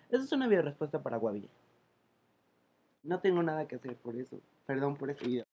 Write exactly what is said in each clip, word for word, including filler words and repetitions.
Esa es una video respuesta para Guavi. No tengo nada que hacer por eso. Perdón por este video.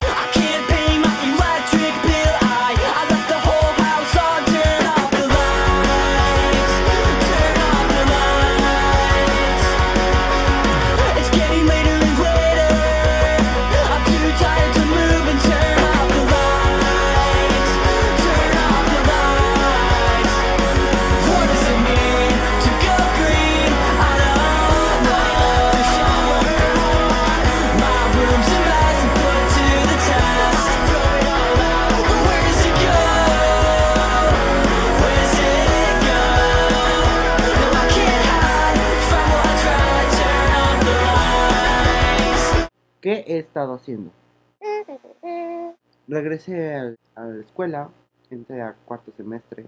¿Qué he estado haciendo? Regresé a, a la escuela, entré a cuarto semestre.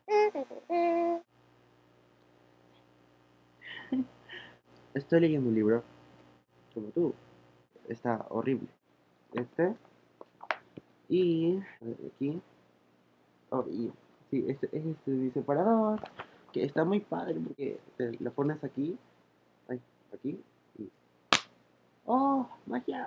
Estoy leyendo un libro, como tú. Está horrible. Este. Y aquí. Oh, y sí, este es este, mi separador. Que está muy padre porque te lo pones aquí. Ay, aquí. Y... ¡Oh! ¡Magia!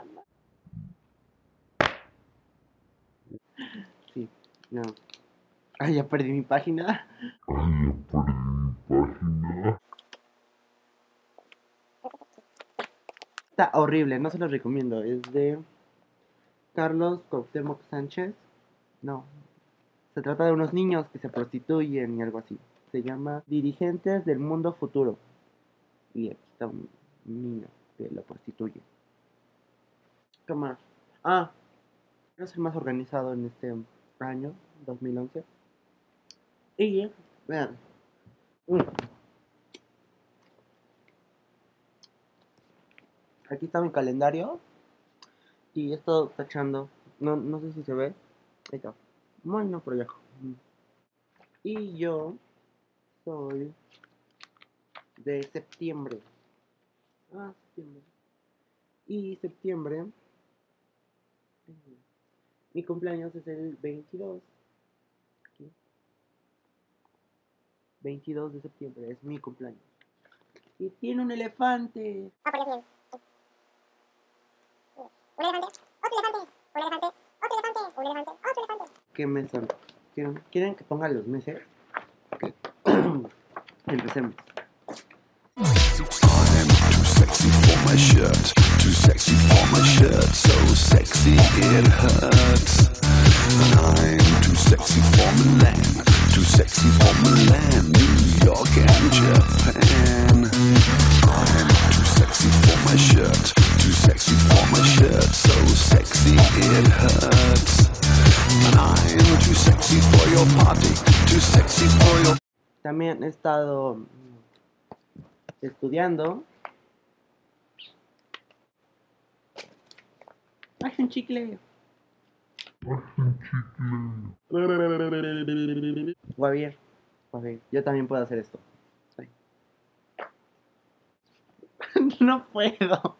Sí, no. Ay, ya perdí mi página. Ay, ya perdí mi página. Está horrible, no se los recomiendo. Es de Carlos Cuauhtémoc Sánchez. No. Se trata de unos niños que se prostituyen y algo así. Se llama Dirigentes del Mundo Futuro. Y aquí está un niño que lo prostituye. ¿Qué más? Ah, quiero ser más organizado en este año, dos mil once. Y, vean. Mm. Aquí está mi calendario. Y he estado tachando. No, no sé si se ve. Ahí está. Bueno, por allá. Y yo soy de septiembre. Ah, septiembre. Y septiembre. Mi cumpleaños es el veintidós. Aquí. veintidós de septiembre es mi cumpleaños. Y tiene un elefante. Ah, por Dios mío. Un elefante, otro elefante, un elefante, otro elefante, un elefante, otro elefante. ¿Qué mes son? ¿Quieren, ¿Quieren que ponga los meses? Okay. Empecemos. I'm too sexy for my shirt, too sexy for my shirt, so sexy it hurts. And I'm too sexy for Milan, too sexy for Milan, New York and Japan. I'm too sexy for my shirt, too sexy for my shirt, so sexy it hurts. And I'm too sexy for your party, too sexy for your... También he estado estudiando. ¡Ay, un chicle! Javier, Javier, yo también puedo hacer esto. Ay. No puedo.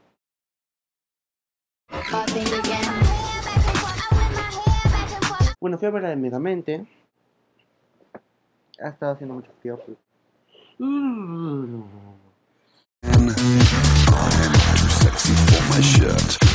Bueno, fui a ver a Megamente. Ha estado haciendo mucho frío. I'm too sexy for my shirt,